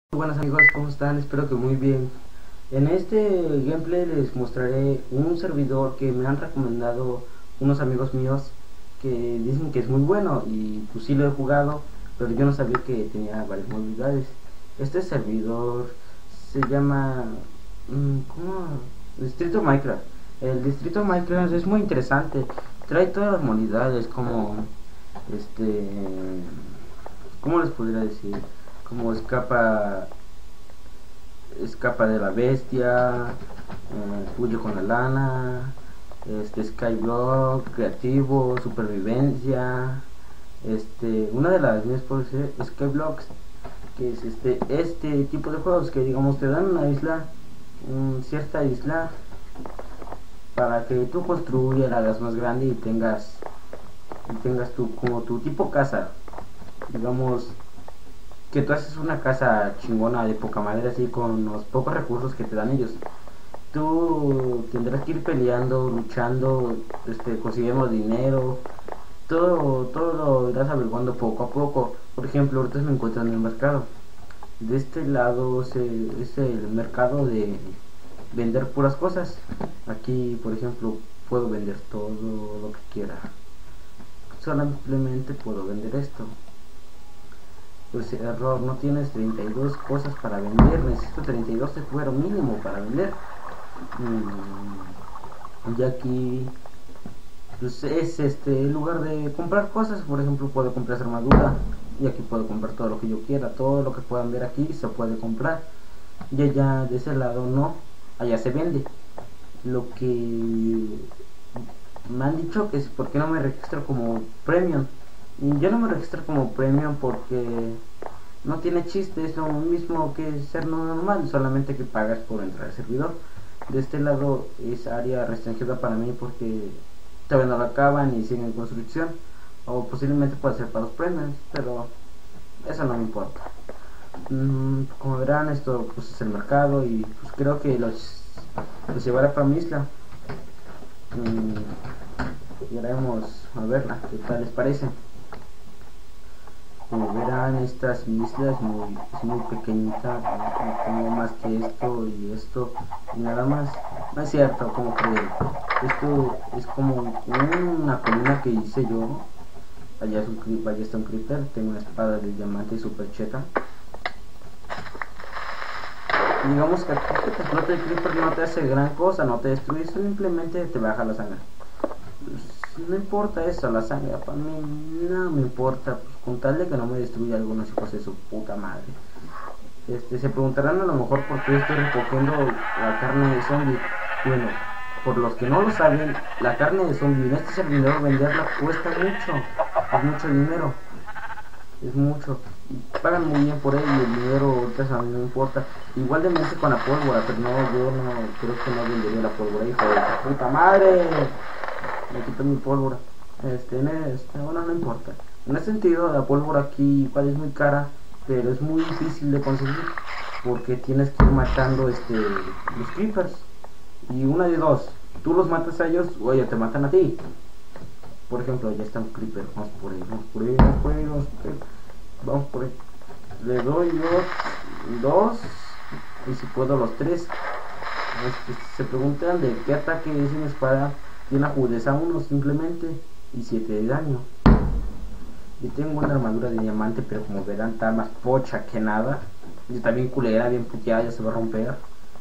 Buenas amigos, ¿cómo están? Espero que muy bien. En este gameplay les mostraré un servidor que me han recomendado unos amigos míos que dicen que es muy bueno y pues sí lo he jugado, pero yo no sabía que tenía varias modalidades. Este servidor se llama ¿cómo? Distrito Minecraft. El Distrito Minecraft es muy interesante, trae todas las modalidades como este ¿cómo les podría decir? Como escapa de la bestia, huye con la lana, skyblock, creativo, supervivencia, una de las mías puede ser skyblocks, que es este tipo de juegos que digamos te dan una isla, cierta isla, para que tú construyas, la hagas más grande y tengas tu como tu tipo casa, digamos que tú haces una casa chingona de poca madre así con los pocos recursos que te dan ellos. Tú tendrás que ir peleando, luchando, consiguiendo dinero, todo lo irás averiguando poco a poco. Por ejemplo, ahorita me encuentro en el mercado. De este lado es el mercado de vender puras cosas. Aquí, por ejemplo, puedo vender todo lo que quiera. Solamente puedo vender esto. Pues error, no tienes 32 cosas para vender, necesito 32 de cuero mínimo para vender. Y aquí pues es el lugar de comprar cosas. Por ejemplo, puedo comprar armadura y aquí puedo comprar todo lo que yo quiera, todo lo que puedan ver aquí se puede comprar. Y allá de ese lado no, allá se vende. Lo que me han dicho que es porque no me registro como premium. Y yo no me registro como premium porque no tiene chiste, es lo mismo que ser normal, solamente que pagas por entrar al servidor. De este lado es área restringida para mí porque todavía no lo acaban y siguen en construcción, o posiblemente puede ser para los premios, pero eso no me importa. Como verán, esto pues es el mercado y pues creo que los llevaré para mi isla. Y haremos a verla, ¿qué tal les parece? Como verán, esta es mi isla, es muy pequeñita, no tengo más que esto y esto y nada más. No es cierto, como que esto es como una colina que hice yo. Allá está un creeper, tengo una espada de diamante super cheta. Y digamos que aquí que te explota el creeper no te hace gran cosa, no te destruye, simplemente te baja la sangre. No importa eso, la sangre para mí no me importa, pues, con tal de que no me destruya algunos hijos de su puta madre. Se preguntarán a lo mejor por qué estoy recogiendo la carne de zombie. Bueno, por los que no lo saben, la carne de zombie en este servidor venderla cuesta mucho, es mucho dinero, es mucho, y pagan muy bien por ello y el dinero ahorita a mí no me importa. Igual de mente con la pólvora, pero no, yo no creo que no vendería la pólvora, hijo de la puta madre. Me quito mi pólvora. Bueno, no importa. En ese sentido, la pólvora aquí igual es muy cara, pero es muy difícil de conseguir porque tienes que ir matando los creepers. Y una de dos, tú los matas a ellos o ellos te matan a ti. Por ejemplo, ya está un creeper. Vamos por él, vamos por él, vamos por él, vamos por él. Le doy dos y si puedo los tres. Se preguntan de qué ataque es una espada. Tiene agudeza 1 simplemente y 7 de daño. Yo tengo una armadura de diamante, pero como verán está más pocha que nada. Y está bien culera, bien puteada, ya se va a romper.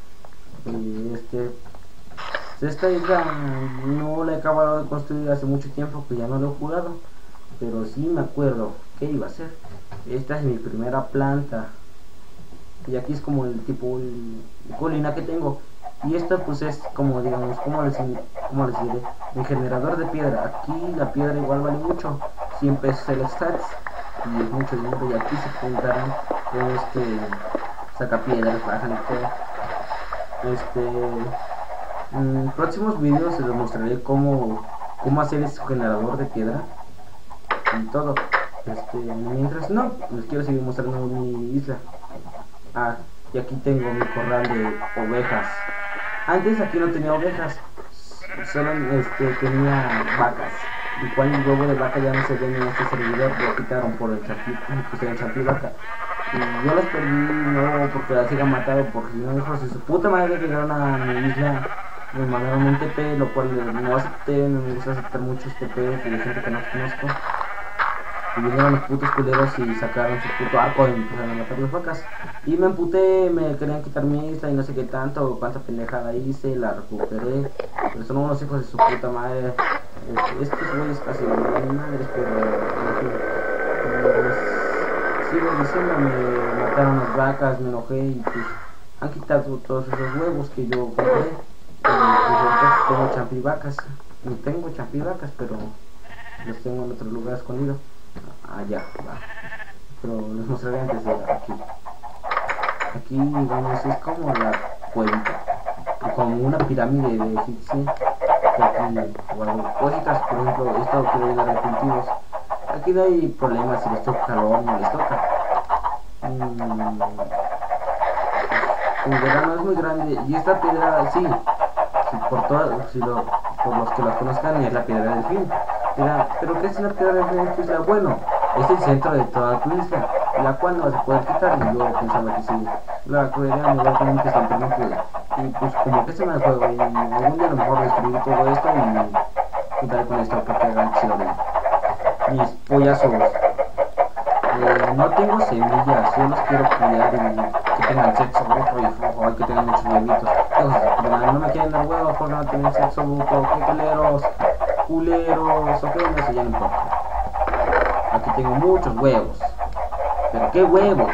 Esta isla no la he acabado de construir hace mucho tiempo, que ya no lo he jugado, pero sí me acuerdo qué iba a hacer. Esta es mi primera planta y aquí es como el tipo de colina que tengo. Y esto pues es como digamos, como les diré, un generador de piedra. Aquí la piedra igual vale mucho, 100 pesos el stats y es mucho dinero. Y aquí se juntarán con saca piedras, bajan y todo. En próximos vídeos les mostraré cómo hacer este generador de piedra y todo. Mientras no, les quiero seguir mostrando mi isla. Y aquí tengo mi corral de ovejas. Antes aquí no tenía ovejas, solo tenía vacas. Y cuando el huevo de vaca ya no se ve en este servidor, lo quitaron por el champú vaca. Y yo los perdí, no porque las haya matado, porque si no, hijos de su puta madre llegaron a mi isla, me mandaron un TP, lo cual no acepté, no me gusta aceptar muchos TP de gente que no conozco. Y vinieron los putos culeros y sacaron su puto arco y empezaron a matar las vacas. Y me emputé, me querían quitar mi isla y no sé qué tanto, cuánta pendejada hice, la recuperé. Pero son unos hijos de su puta madre. Estos güeyes casi no me madres, pero en fin, sigo diciendo, me mataron las vacas, me enojé y pues han quitado todos esos huevos que yo compré. Pues ahorita tengo champivacas, ni tengo champivacas, pero los tengo en otro lugar escondido. Allá, va. Pero les mostraré antes de aquí. Aquí, digamos, es como la cuevita, como una pirámide de egipcia. Que aquí guardo cositas, por ejemplo, esto quiero llenar de cultivos. Aquí no hay problemas si les toca calor, no les toca. El verano es muy grande y esta piedra, sí, por los que la conozcan, es la piedra del fin. Pero ¿qué es la piedra del fin? Bueno, es el centro de toda tu isla, la cual no se puede quitar, y yo pensaba que sí, la podría mover con un pistón, pero no pude. Y pues como que se me juego, y algún día a lo mejor destruir todo esto y quitaré con esto para que hagan chido de mis pollazos. No tengo semillas, yo los quiero criar y que tengan sexo bruto y flujo, que tengan muchos huevitos. No me quieren dar huevos porque no tienen sexo bruto, qué culeros, ok, no sé, ya no importa. Aquí tengo muchos huevos, pero qué huevos.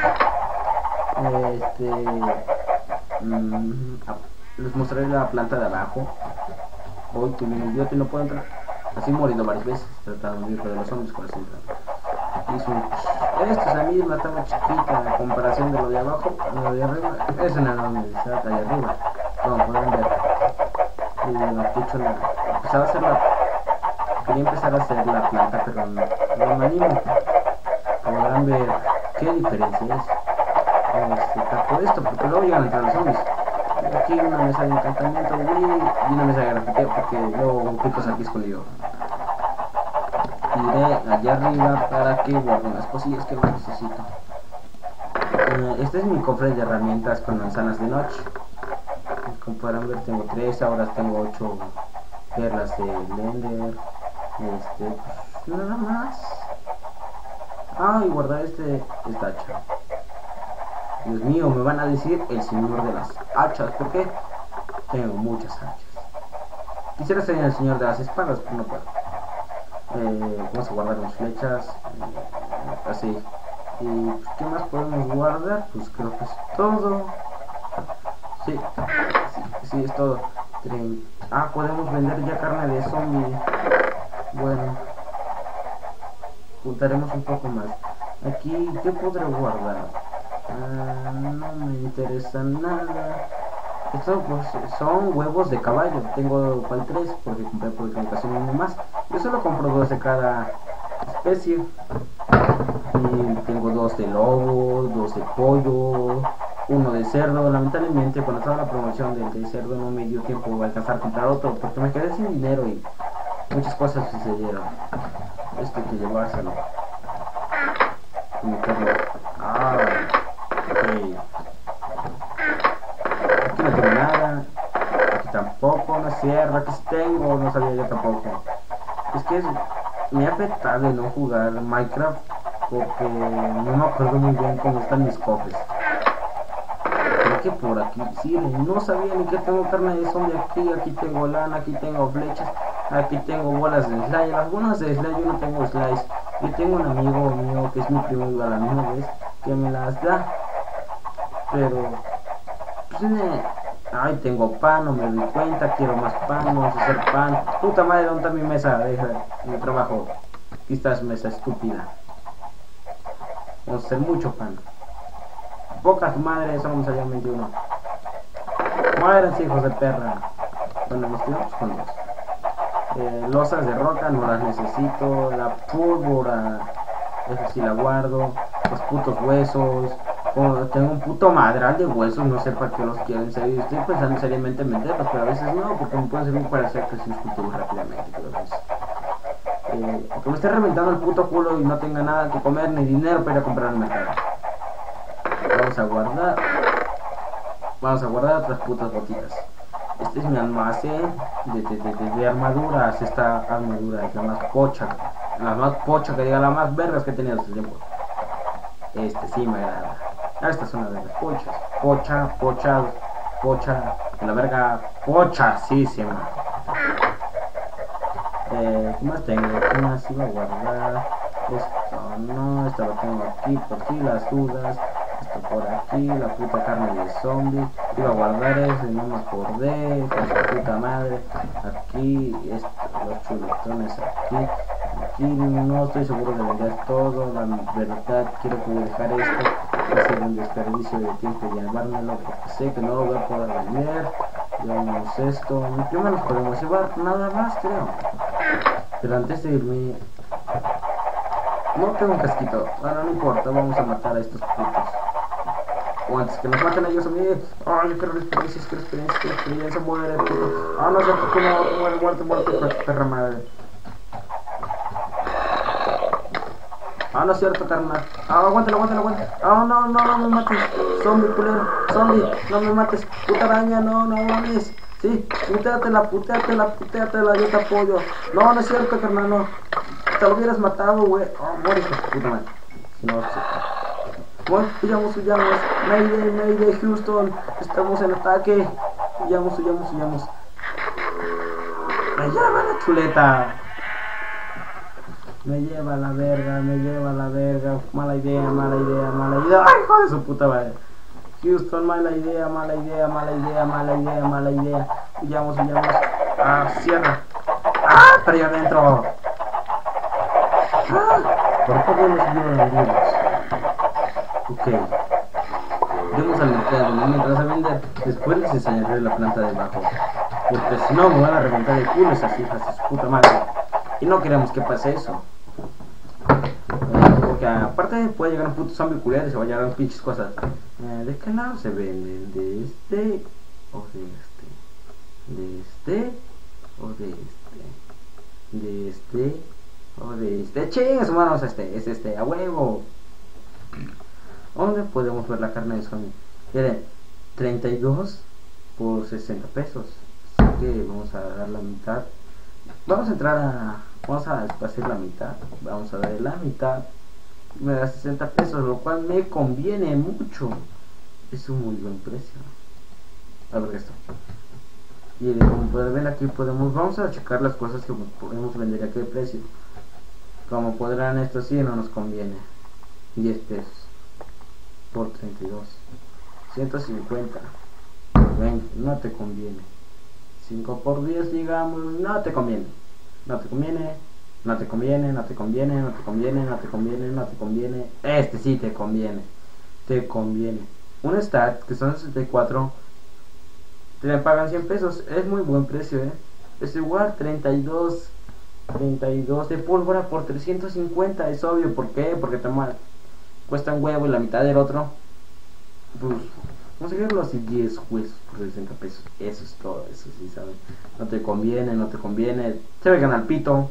Les mostraré la planta de abajo. Hoy que mi idiota no puedo entrar. Así he morido varias veces tratando de ir de los zombies con las entradas. Esta es la misma, está muy chiquita en comparación de lo de abajo, lo de arriba. Es una universidad allá arriba, como pueden ver. Y quería empezar a hacer la planta, pero no me animo. Podrán ver qué diferencia es. Tapo esto, porque luego llegan a entrar los zombies. Aquí una mesa de encantamiento y una mesa de grafiteo, porque luego picos aquí escondido. Iré allá arriba para que guarden las cosillas que más necesito. Este es mi cofre de herramientas con manzanas de noche. Como podrán ver, tengo 3, ahora tengo 8 perlas de Lender. Pues nada más. Y guardar esta hacha. Dios mío, me van a decir el señor de las hachas. ¿Por qué? Tengo muchas hachas. Quisiera ser el señor de las espadas, pero no puedo. Vamos a guardar las flechas, así. Y pues, ¿qué más podemos guardar? Pues creo que es todo. Sí, es todo. Podemos vender ya carne de zombie. Bueno, juntaremos un poco más. Aquí, ¿qué podré guardar? No me interesa nada. Estos pues, son huevos de caballo. Tengo cual 3 porque compré por equivocación uno más. Yo solo compro 2 de cada especie. Y tengo 2 de lobo, 2 de pollo, 1 de cerdo. Lamentablemente cuando estaba la promoción del de cerdo no me dio tiempo de alcanzar a comprar otro porque me quedé sin dinero y muchas cosas sucedieron. Esto hay que llevárselo. Y meterlo. Ok. Aquí no tengo nada, aquí tampoco, no es cierto, aquí sí tengo, no sabía yo tampoco. Es que me ha afectado de no jugar Minecraft porque no me acuerdo muy bien cómo están mis cofres. Creo que por aquí, sí, no sabía ni que tengo carne de zombie aquí tengo lana, aquí tengo flechas, aquí tengo bolas de slime. Las bolas de slime yo no tengo slice. Yo tengo un amigo mío que es mi primo a la misma vez que me las da, pero tengo pan, no me doy cuenta, quiero más pan, vamos a hacer pan. Puta madre, ¿dónde está mi mesa? Deja mi trabajo. Aquí está su mesa estúpida. Vamos a hacer mucho pan. Poca su madre, solo me salían 21. Muéranse, hijos de perra. Bueno, los tiramos con 2. Losas de roca, no las necesito. La pólvora, esa sí la guardo. Los putos huesos. Tengo un puto madral de huesos, no sé para qué los quiero en serio. Estoy pensando seriamente en venderlos, pero a veces no, porque me pueden servir para hacer crecer cultivos rápidamente. Aunque me esté reventando el puto culo y no tenga nada que comer ni dinero para ir a comprar al mercado. vamos a guardar. Vamos a guardar otras putas botitas. Este es mi almacén de armaduras. Esta armadura es la más pocha. La más pocha, que diga, la más vergas que he tenido este tiempo. Este sí me agrada. Esta es una de las pochas. Pocha. De la verga. Pocha, sí, sí, man. ¿Qué más tengo? ¿Qué más iba a guardar? Esto no, esto lo tengo aquí por si las dudas. Esto por aquí, la puta carne de zombie. Iba a guardar eso y no me acordé. Con su puta madre. Aquí, los chuletones aquí. Aquí no estoy seguro de vender todo. La verdad, quiero dejar esto. Va a ser un desperdicio de tiempo y llevármelo porque sé que no lo voy a poder vender. Llevamos esto. ¿Qué más nos podemos llevar? Nada más, creo. Pero antes de irme, no tengo un casquito. Bueno, no importa, vamos a matar a estos putos. O antes que nos maten a ellos a mí. Ay, yo quiero experiencia, muere, puto. Ah, no sé por qué no, muerte, perra madre. Ah, no es cierto, carnal. Ah, aguántalo. Ah, no me mates. Zombie, culero. Zombie, no me mates. Puta araña, no mames. Sí, puteatela, yo te apoyo. No es cierto, carnal, no. Te lo hubieras matado, güey. Oh, muere, puta madre. No sé. Bueno, huyamos. Mayday, Houston. Estamos en ataque. Huyamos. Me lleva la chuleta. Me lleva la verga. Mala idea. Ay, hijo de su puta madre. Houston, mala idea. Huyamos. Ah, cierra. Ah, pero ya adentro. ¿Por qué nos vieron? Ok. Iremos al mercado, no me entras a vender. Después les enseñaré la planta debajo. Porque si no me van a reventar el culo esas hijas de su puta madre. Y no queremos que pase eso. Porque aparte puede llegar un puto zombie culero y se va a llegar unas pinches cosas. ¿De qué lado se venden? ¿De este? ¿O de este? ¿De este? ¿O de este? ¿De este? ¿O de este? Chingas, humanos, es este, a huevo. ¿Dónde podemos ver la carne de zombie? Miren, 32 por 60 pesos. Así que vamos a dar la mitad. Vamos a espaciar la mitad. Vamos a darle la mitad. Me da 60 pesos, lo cual me conviene mucho. Es un muy buen precio. A ver esto. Y como pueden ver aquí vamos a checar las cosas que podemos vender a qué precio. Como podrán, esto sí no nos conviene. 10 pesos por 32, 150. 20, no te conviene. 5 por 10, digamos, no te conviene. Este sí te conviene. Un stat que son 64, te le pagan 100 pesos. Es muy buen precio, es igual. 32 de pólvora por 350. Es obvio, ¿por qué? Porque cuesta un huevo y la mitad del otro. Pues vamos a verlo así, 10 huesos por 60 pesos. Eso es todo, eso sí, ¿saben? No te conviene. Se ve ganar pito.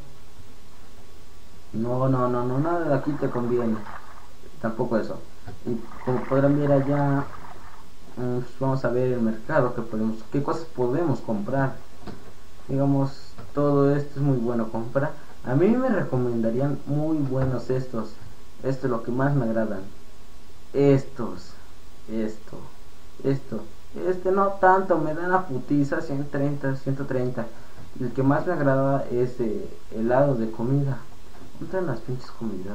No, nada de aquí te conviene. Tampoco eso. Y como podrán ver allá, vamos a ver el mercado, qué cosas podemos comprar. Digamos, todo esto es muy bueno comprar. A mí me recomendarían muy buenos estos. Esto es lo que más me agradan. Esto. No tanto, me dan la putiza. 130. El que más me agrada es helado de comida. ¿Dónde están las pinches comidas?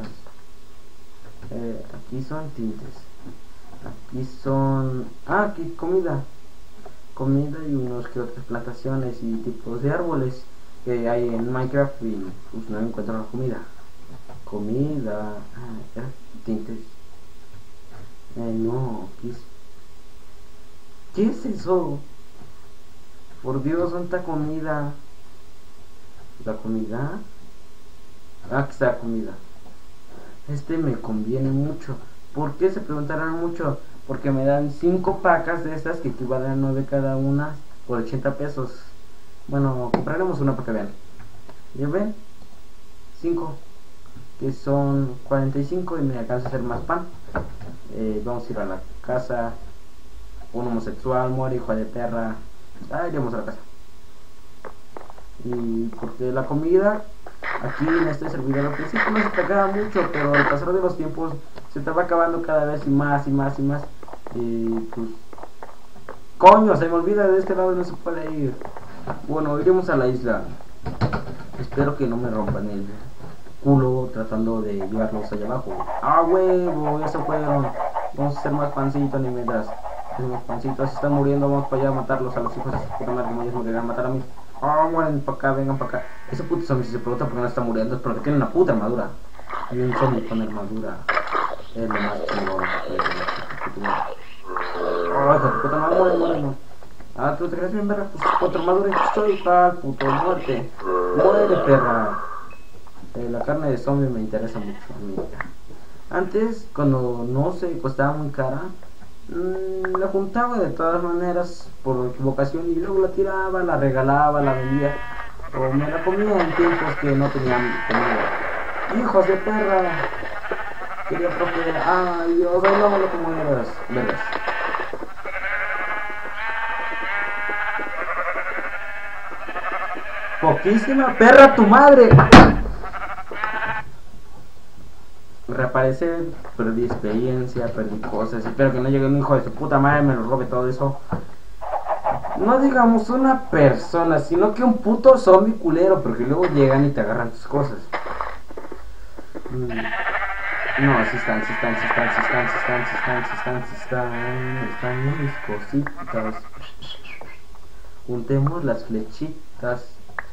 Aquí son tintes. Aquí son... aquí comida y unos que otras plantaciones y tipos de árboles que hay en Minecraft, y pues no encuentro la comida. Tintes. No, ¿qué es eso? Por Dios, ¿dónde está comida? ¿La comida? Aquí está la comida. Me conviene mucho. ¿Por qué? Se preguntarán mucho. Porque me dan 5 pacas de estas que equivalen a 9 cada una por 80 pesos. Bueno, compraremos una para que vean. ¿Ya ven? 5, que son 45, y me alcanza a hacer más pan. Vamos a ir a la casa. Un homosexual muere, hijo de perra. Iremos a la casa. Y porque la comida aquí en este servidor al principio no se te acaba mucho, pero al pasar de los tiempos se te va acabando cada vez y más y más y más. Y pues coño, se me olvida, de este lado no se puede ir. Bueno, iremos a la isla. Espero que no me rompan el culo tratando de llevarlos allá abajo. Huevo, eso fueron. Vamos a hacer más pancitos ni mientras. Los pancitos se están muriendo, vamos para allá a matarlos a los hijos de su puta madre, como ellos me querían matar a mí. Mueren para acá, vengan para acá. Ese puto zombie, si se pregunta por qué no está muriendo, es porque tiene una puta armadura. Hay un zombie con armadura. Es lo más chingón. Hijo de puta madre, muere. Tú te crees bien, verga, pues contra armadura estoy tal, puto, muerte. Muere, perra. La carne de zombie me interesa mucho a mí. Antes, cuando no se costaba muy cara, la juntaba de todas maneras por equivocación y luego la tiraba, la regalaba, la vendía o me la comía en tiempos que no tenían comida. Hijos de perra, quería procrear. Ay Dios, no me lo comieras, vergas. Poquísima perra tu madre. Reaparecer, perdí experiencia, perdí cosas. Espero que no llegue un hijo de su puta madre y me lo robe todo eso. No digamos una persona, sino que un puto zombie culero, porque luego llegan y te agarran tus cosas. No, sí están mis cositas. Juntemos las flechitas.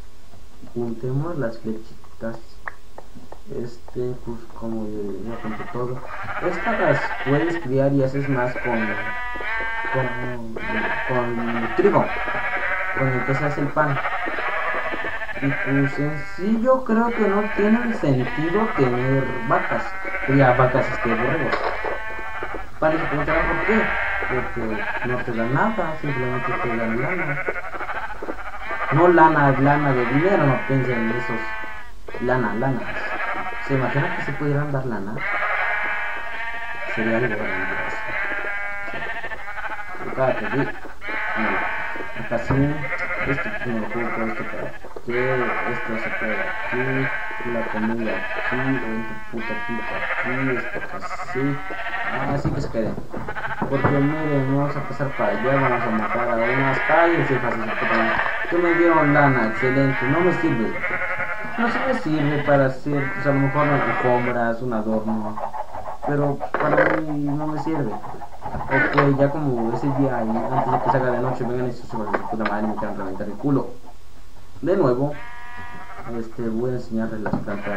Pues como ya conté todo. Estas las puedes criar y haces más con trigo, con el que se hace el pan. Y pues en sí yo creo que no tiene sentido tener vacas, borregos. Para que preguntarán por qué, porque no te dan nada, simplemente te dan lana. No lana de dinero, no piensen en esos lanas. ¿Se imaginan que se pudieran dar lana? Sería algo grandioso. Acá sí, esto no lo juego, esto para esto se puede aquí, la comida aquí, en tu puta pipa aquí, esto así. Así que se queden. Porque miren, vamos a pasar para allá, vamos a matar a unas calles y fácil. Que me dieron lana, excelente, no me sirve. No se me sirve para hacer, pues a lo mejor alfombras, un adorno, pero para mí no me sirve. Ok, ya como ese día ahí, antes de que se haga de noche, vengan estos hijos de puta madre y me quieran reventar el culo. De nuevo, voy a enseñarles las plantas,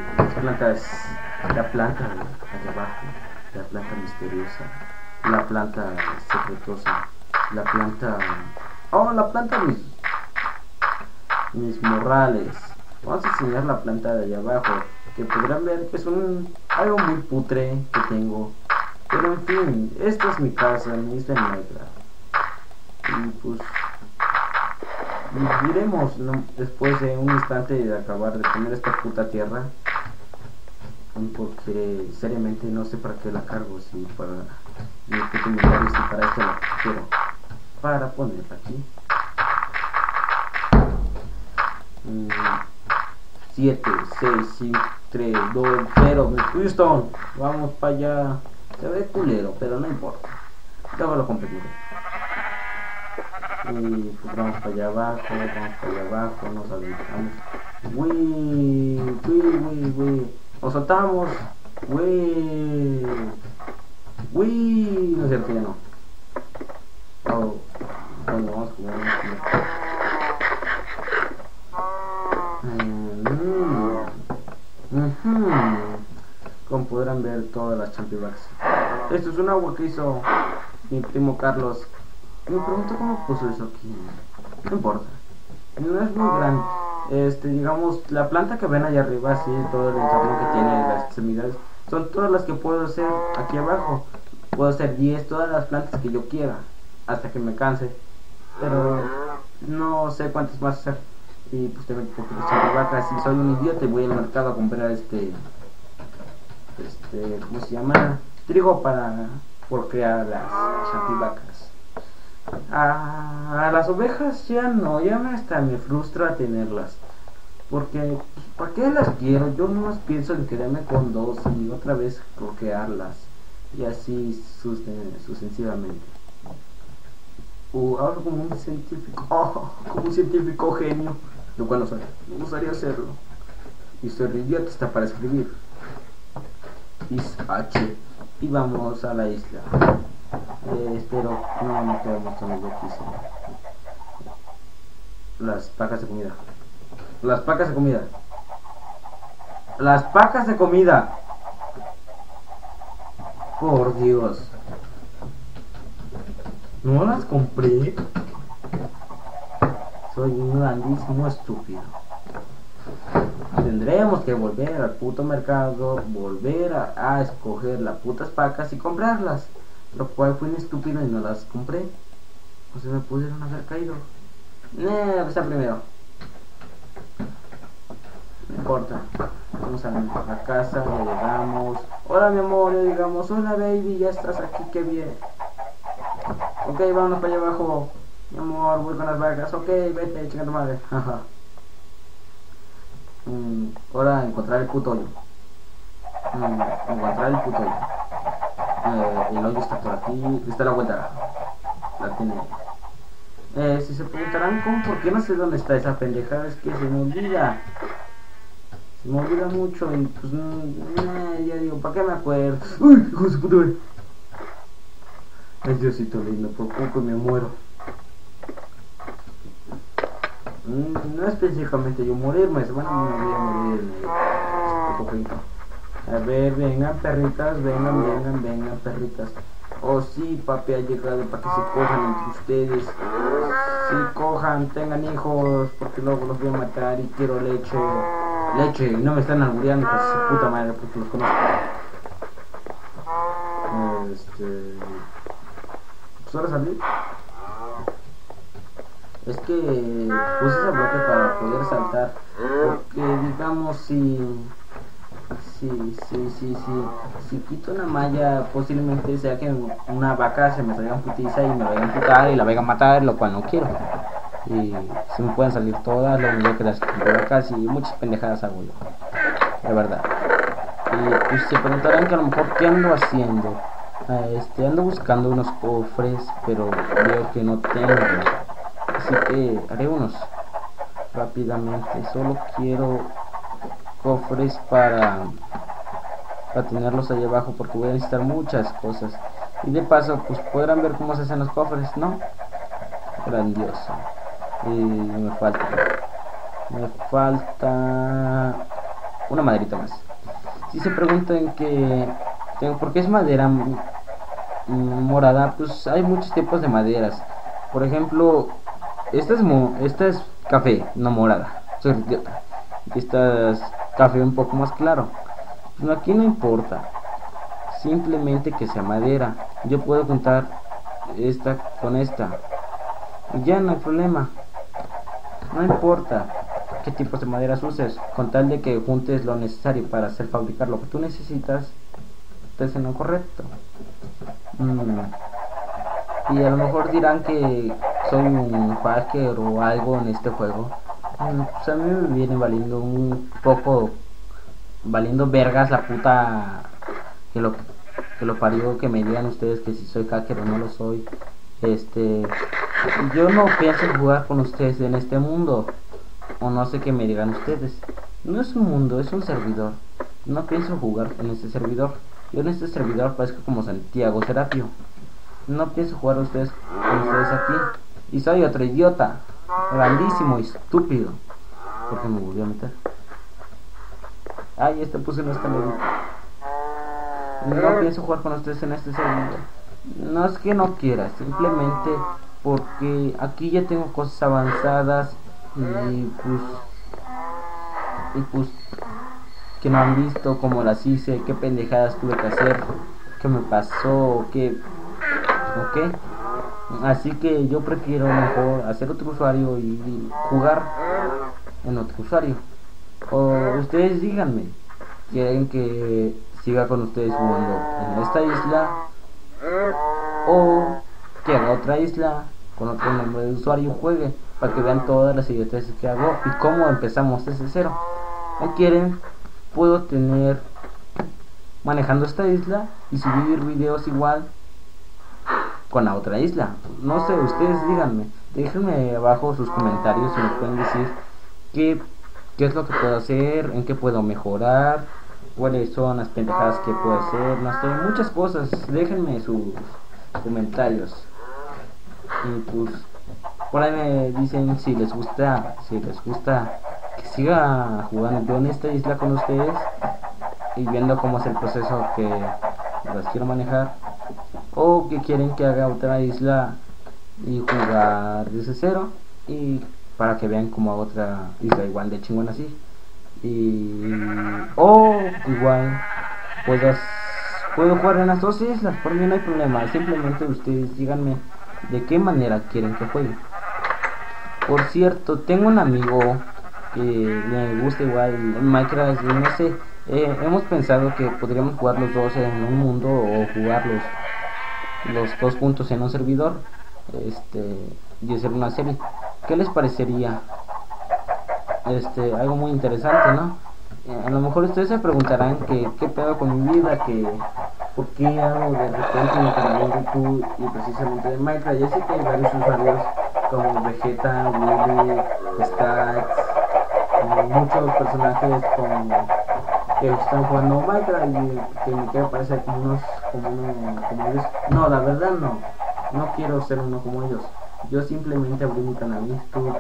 la planta de abajo, la planta misteriosa, la planta secretosa, la planta mis morrales. Vamos a enseñar la planta de allá abajo, que podrán ver que es algo muy putre que tengo. Pero en fin, esta es mi casa, mi isla en Minecraft. Y pues iremos, ¿no? Después de un instante de acabar de comer esta puta tierra. Porque seriamente no sé para qué la cargo, si para mi puto inventario, si para esto la quiero. Para ponerla aquí. 7, 6, 5, 3, 2, 0, Houston, vamos para allá. Se ve culero, pero no importa. Luego lo competiré. Y pues vamos para allá abajo, nos aventamos. Nos soltamos. No es cierto, ya no. Bueno, vamos a jugar. Como podrán ver, todas las champibacks. Esto es un agua que hizo mi primo Carlos. Me pregunto cómo puso eso aquí. No importa, no es muy grande. Digamos, la planta que ven allá arriba, así, todo el entorno que tiene, las extremidades, son todas las que puedo hacer aquí abajo. Puedo hacer 10, todas las plantas que yo quiera, hasta que me canse. Pero no sé cuántas más hacer. Y pues tengo un poquito de champibacas. Y soy un idiota y voy al mercado a comprar ¿cómo se llama? trigo para procrear las chapivacas. A las ovejas ya no, ya hasta me frustra tenerlas. Porque, ¿para qué las quiero? Yo no pienso en quedarme con dos y otra vez procrearlas. Y así sucesivamente. Ahora como un científico. Como un científico genio. Lo cual no soy. Me gustaría hacerlo. Y soy idiota hasta para escribir. H. Y vamos a la isla. Espero. No quedamos tan loquísimos. Las pacas de comida. Las pacas de comida. Las pacas de comida. Por Dios. No las compré. Soy un grandísimo estúpido. Tendremos que volver al puto mercado, volver a escoger las putas pacas y comprarlas. Lo cual fue un estúpido y no las compré. O se me pudieron haber caído. Está primero. No importa. Vamos a la casa, ya llegamos. Hola mi amor, ya llegamos. Hola baby, ya estás aquí, qué bien. Ok, vámonos para allá abajo. Mi amor, voy con las vacas. Ok, vete, chica tu madre. Ahora encontrar el puto hoyo. Encontrar el puto hoyo. El hoyo está por aquí. Está la vuelta. La tiene. Si se preguntarán cómo, por qué no sé dónde está esa pendejada, es que se me olvida. Se me olvida mucho y pues ya digo, ¿para qué me acuerdo? ¡Uy, hijo de su puta madre! Ay, Diosito lindo, por poco me muero. No específicamente yo morirme, bueno, me voy a morir poquito. A ver, vengan perritas, vengan perritas. Oh sí, papi ha llegado para que se cojan entre ustedes. Sí, cojan, tengan hijos, porque luego los voy a matar y quiero leche. Leche, no me están albureando, pues su puta madre, porque los conozco. Pues ahora salí. Es que puse ese bloque para poder saltar, porque digamos si quito una malla, posiblemente sea que una vaca se me salga en putiza y me vaya a amputar y la vaya a matar, lo cual no quiero. Y se me pueden salir todas, lo único que las vacas y muchas pendejadas hago yo, de verdad. Y pues se preguntarán que a lo mejor qué ando haciendo. Ando buscando unos cofres, pero veo que no tengo. Así que haré unos rápidamente. Solo quiero cofres para tenerlos ahí abajo, porque voy a necesitar muchas cosas. Y de paso, pues podrán ver cómo se hacen los cofres, ¿no? Grandioso. Y me falta una maderita más. Si se preguntan ¿por qué es madera morada? Pues hay muchos tipos de maderas. Por ejemplo, esta es café, no morada. Soy idiota. Esta es café un poco más claro. No, aquí no importa. Simplemente que sea madera. Yo puedo juntar esta con esta. Y ya no hay problema. No importa qué tipos de maderas uses, con tal de que juntes lo necesario para hacer fabricar lo que tú necesitas, estás en lo correcto. Y a lo mejor dirán que soy un hacker o algo en este juego. Pues a mí me viene valiendo un poco, valiendo vergas la puta que lo parió, que me digan ustedes que si soy hacker o no lo soy. Yo no pienso jugar con ustedes en este mundo, o no sé qué me digan ustedes. No es un mundo, es un servidor. No pienso jugar en este servidor. Yo en este servidor parezco como Santiago Serapio. No pienso jugar con ustedes aquí. Y soy otro idiota, grandísimo y estúpido. ¿Por qué me volví a meter? Ay, puse una escalera. No pienso jugar con ustedes en este servidor. No es que no quiera, simplemente porque aquí ya tengo cosas avanzadas y pues que no han visto cómo las hice, qué pendejadas tuve que hacer, qué me pasó, qué así que yo prefiero mejor hacer otro usuario y jugar en otro usuario. O ustedes díganme, quieren que siga con ustedes jugando en esta isla, o que haga otra isla con otro nombre de usuario y juegue, para que vean todas las idioteces que hago y cómo empezamos desde cero. O quieren, puedo tener manejando esta isla y subir videos igual con la otra isla. No sé, ustedes díganme, déjenme abajo sus comentarios y me pueden decir qué es lo que puedo hacer, en qué puedo mejorar, cuáles son las pendejadas que puedo hacer, no sé, muchas cosas. Déjenme sus comentarios. Y pues por ahí me dicen si les gusta que siga jugando yo en esta isla con ustedes y viendo cómo es el proceso que las quiero manejar, o que quieren que haga otra isla y jugar desde cero, y para que vean como otra isla igual de chingón así, o igual puedo jugar en las dos islas. Por mí no hay problema, simplemente ustedes díganme de qué manera quieren que juegue. Por cierto, tengo un amigo que me gusta igual Minecraft, y no sé, hemos pensado que podríamos jugar los dos en un mundo, o jugar los dos juntos en un servidor, y hacer una serie. ¿Qué les parecería? Algo muy interesante, ¿no? A lo mejor ustedes se preguntarán que qué pedo con mi vida, que por qué hago de repente mi canal en YouTube y precisamente de Minecraft. Ya sé que hay varios usuarios como Vegeta, Willy, Stacks, muchos personajes que están jugando Minecraft y que me quiero parecer como ellos. No, la verdad no quiero ser uno como ellos. Yo simplemente abrí mi canal en YouTube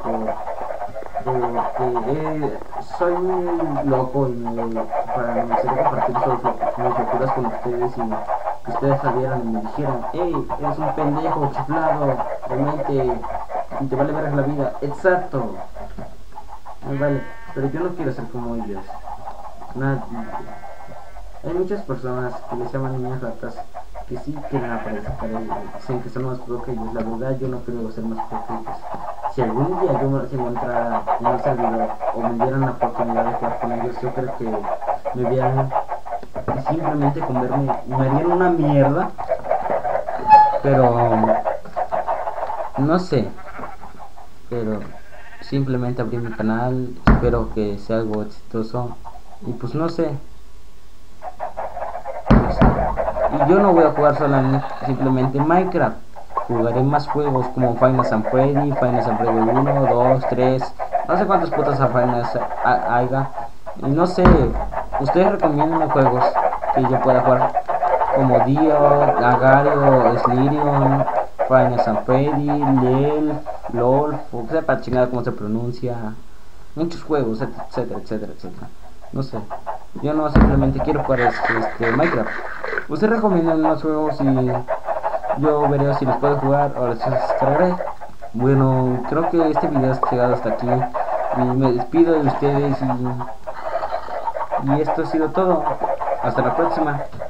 porque soy muy loco y para me gustaría compartir mis locuras con ustedes, y que ustedes salieran y me dijeran: hey, eres un pendejo chiflado, realmente, y te vale ver la vida. Exacto, me vale, pero yo no quiero ser como ellos. Hay muchas personas que les llaman niñas ratas, que sí quieren aparecer, dicen que son más pro que ellos. La verdad, yo no quiero ser más pro que ellos. Si algún día yo me encontrara en un servidor o me dieran la oportunidad de jugar con ellos, yo creo que me vieran y simplemente me harían una mierda. Pero no sé, pero simplemente abrí mi canal, espero que sea algo exitoso, y pues no sé. Y yo no voy a jugar solamente simplemente Minecraft, jugaré más juegos como Final Fantasy, Final Fantasy 1, 2, 3, no sé cuántos putos Final haya. Y no sé, ustedes recomiendan juegos que yo pueda jugar, como Dio, Agario, Slirion, Final Fantasy, LOL, o sea, para chingada cómo se pronuncia, muchos juegos, etcétera, etcétera, etcétera. No sé, yo no simplemente quiero jugar Minecraft. Ustedes recomiendan más juegos y yo veré si los puedo jugar o los descargaré. Bueno, creo que este video ha llegado hasta aquí y me despido de ustedes, y esto ha sido todo. Hasta la próxima.